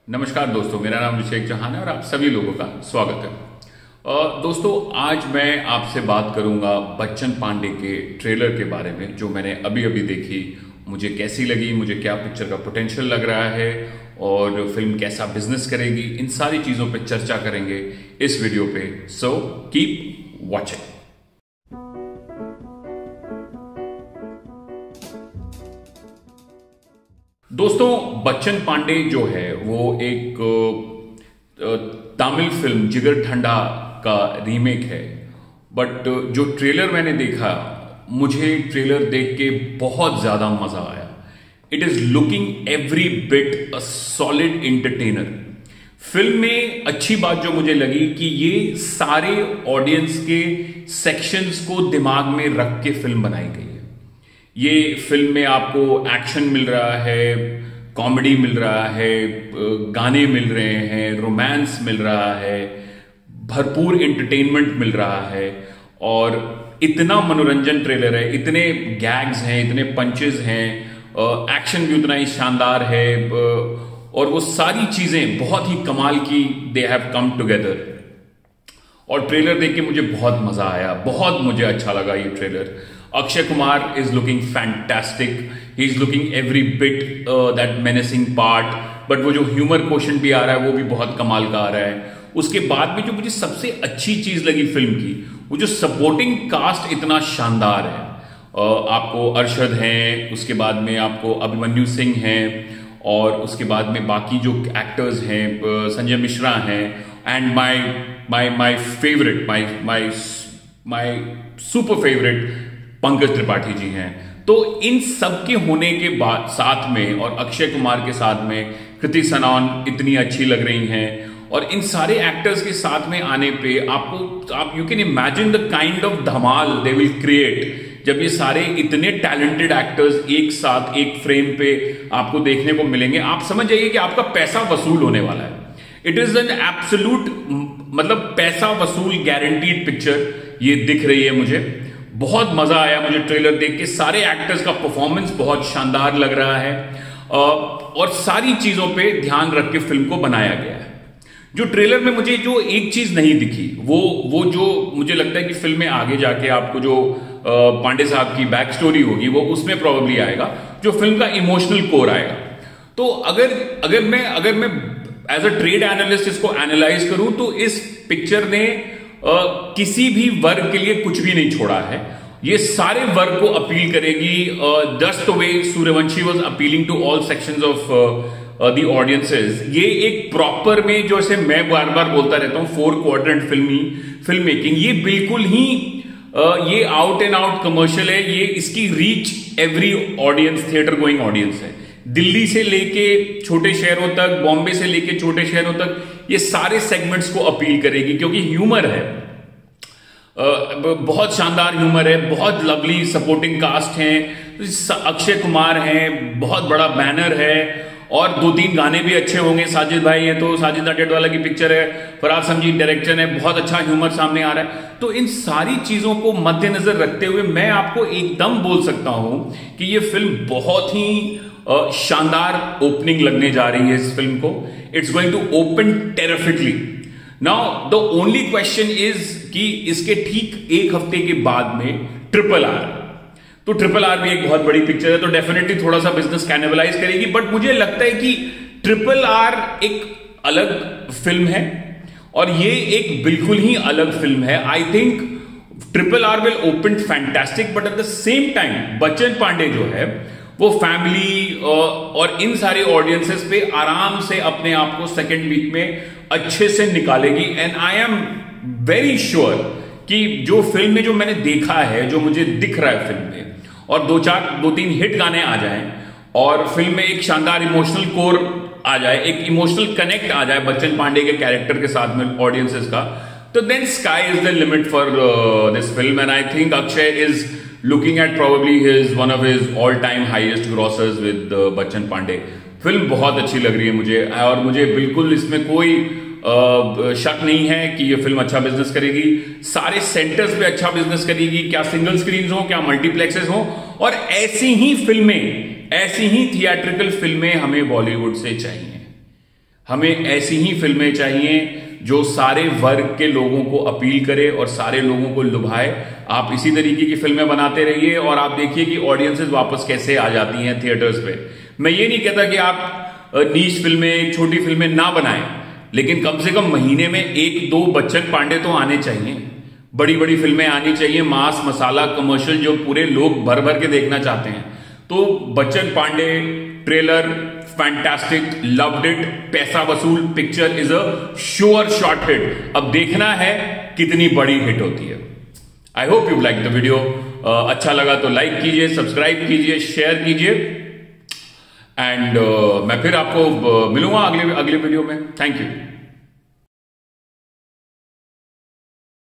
नमस्कार दोस्तों, मेरा नाम अभिषेक चौहान है और आप सभी लोगों का स्वागत है। दोस्तों, आज मैं आपसे बात करूंगा बच्चन पांडे के ट्रेलर के बारे में, जो मैंने अभी अभी देखी। मुझे कैसी लगी, मुझे क्या पिक्चर का पोटेंशियल लग रहा है और फिल्म कैसा बिजनेस करेगी, इन सारी चीजों पे चर्चा करेंगे इस वीडियो पे। So keep watching. दोस्तों, बच्चन पांडे जो है वो एक तमिल फिल्म जिगर ठंडा का रीमेक है। बट जो ट्रेलर मैंने देखा, मुझे ट्रेलर देख के बहुत ज्यादा मजा आया। It is looking every bit a solid entertainer. Film में अच्छी बात जो मुझे लगी कि ये सारे ऑडियंस के सेक्शंस को दिमाग में रख के फिल्म बनाई गई है। ये फिल्म में आपको एक्शन मिल रहा है, कॉमेडी मिल रहा है, गाने मिल रहे हैं, रोमांस मिल रहा है, भरपूर एंटरटेनमेंट मिल रहा है और इतना मनोरंजन ट्रेलर है, इतने गैग्स हैं, इतने पंचेस हैं, एक्शन भी उतना ही शानदार है और वो सारी चीजें बहुत ही कमाल की दे हैव कम टुगेदर। और ट्रेलर देख के मुझे बहुत मजा आया, बहुत मुझे अच्छा लगा ये trailer. Akshay Kumar is looking fantastic, he is looking every bit that menacing part, but वो जो ह्यूमर क्वेश्चन भी आ रहा है वो भी बहुत कमाल का आ रहा है। उसके बाद में जो मुझे सबसे अच्छी चीज लगी फिल्म की, वो जो सपोर्टिंग कास्ट इतना शानदार है। आपको अरशद हैं, उसके बाद में आपको अभिमन्यु सिंह हैं और उसके बाद में बाकी जो एक्टर्स हैं, संजय मिश्रा हैं and my favourite my super favourite Pankaj Tripathi ji हैं। तो इन सब के होने के बाद साथ में और अक्षय कुमार के साथ में कृति सनॉन इतनी अच्छी लग रही हैं और इन सारे एक्टर्स के साथ में आने पे आप you can imagine the kind of धमाल दे विल क्रिएट जब ये सारे इतने टैलेंटेड एक्टर्स एक साथ एक फ्रेम पे आपको देखने को मिलेंगे। आप समझ जाइए कि आपका पैसा वसूल होने वाला है। इट इज एन एब्सोल्यूट, मतलब पैसा वसूल गारंटीड पिक्चर ये दिख रही है मुझे। बहुत मजा आया मुझे ट्रेलर देख के। सारे एक्टर्स का परफॉर्मेंस बहुत शानदार लग रहा है और सारी चीजों पे ध्यान रख के फिल्म को बनाया गया है। जो ट्रेलर में मुझे जो एक चीज नहीं दिखी, वो जो मुझे लगता है कि फिल्म में आगे जाके आपको जो पांडे साहब की बैक स्टोरी होगी वो उसमें प्रोबेबली आएगा, जो फिल्म का इमोशनल कोर आएगा। तो अगर मैं एज अ ट्रेड एनालिस्ट इसको एनालाइज करूं तो इस पिक्चर ने किसी भी वर्ग के लिए कुछ भी नहीं छोड़ा है। ये सारे वर्ग को अपील करेगी। Just the way Sooryavanshi was appealing to all sections of the audiences. ये एक प्रॉपर में, जो ऐसे मैं बार बार बोलता रहता हूं, 4 क्वाड्रेंट फिल्म मेकिंग, ये बिल्कुल ही ये आउट एंड आउट कमर्शियल है। ये इसकी reach every audience, theatre going audience है। दिल्ली से लेके छोटे शहरों तक, बॉम्बे से लेके छोटे शहरों तक, ये सारे सेगमेंट्स को अपील करेगी क्योंकि ह्यूमर है, बहुत शानदार ह्यूमर है, बहुत लवली सपोर्टिंग कास्ट है, अक्षय कुमार हैं, बहुत बड़ा बैनर है और 2-3 गाने भी अच्छे होंगे। साजिद भाई है तो साजिद नाडियाडवाला की पिक्चर है, फराज समजी डायरेक्टर है, बहुत अच्छा ह्यूमर सामने आ रहा है। तो इन सारी चीजों को मद्देनजर रखते हुए मैं आपको एकदम बोल सकता हूं कि ये फिल्म बहुत ही शानदार ओपनिंग लगने जा रही है इस फिल्म को। It's going to open terrifically. Now the only question is कि इसके ठीक एक हफ्ते के बाद में RRR, तो RRR भी एक बहुत बड़ी पिक्चर है, तो डेफिनेटली थोड़ा सा बिजनेस कैनिबलाइज करेगी। बट मुझे लगता है कि RRR एक अलग फिल्म है और ये एक बिल्कुल ही अलग फिल्म है। I think RRR will open fantastic, but at the same time Bachchan Pandey जो है वो फैमिली और इन सारे ऑडियंसेस पे आराम से अपने आप को सेकेंड वीक में अच्छे से निकालेगी। And I am very sure कि जो फिल्म में जो मैंने देखा है, जो मुझे दिख रहा है फिल्म में, और 2-3 हिट गाने आ जाएं और फिल्म में एक शानदार इमोशनल कोर आ जाए, एक इमोशनल कनेक्ट आ जाए बच्चन पांडे के कैरेक्टर के साथ में ऑडियंसेस का, तो then sky is the limit for this film. And I think Akshay is looking at probably one of his all-time highest grossers with Bachchan Pandey. Film बहुत अच्छी लग रही है मुझे और मुझे बिल्कुल इसमें कोई शक नहीं है कि ये फिल्म अच्छा बिजनेस करेगी। सारे सेंटर्स पे अच्छा बिजनेस करेगी, क्या सिंगल स्क्रीन हो, क्या मल्टीप्लेक्सेस हो। और ऐसी ही फिल्में, ऐसी ही थिएट्रिकल फिल्में हमें बॉलीवुड से चाहिए। हमें ऐसी ही फिल्में चाहिए जो सारे वर्ग के लोगों को अपील करे और सारे लोगों को लुभाए। आप इसी तरीके की फिल्में बनाते रहिए और आप देखिए कि ऑडियंसेस वापस कैसे आ जाती हैं थिएटर्स पे। मैं ये नहीं कहता कि आप नीच फिल्में, छोटी फिल्में ना बनाएं, लेकिन कम से कम महीने में 1-2 बच्चन पांडे तो आने चाहिए। बड़ी बड़ी फिल्में आनी चाहिए, मास मसाला कमर्शियल, जो पूरे लोग भर भर के देखना चाहते हैं। तो Bachchan Pandey trailer fantastic, loved it, पैसा वसूल, picture is a sure shot hit. अब देखना है कितनी बड़ी हिट होती है। I hope you like the video. अच्छा लगा तो लाइक कीजिए, सब्सक्राइब कीजिए, शेयर कीजिए एंड मैं फिर आपको मिलूंगा अगले वीडियो में। Thank you.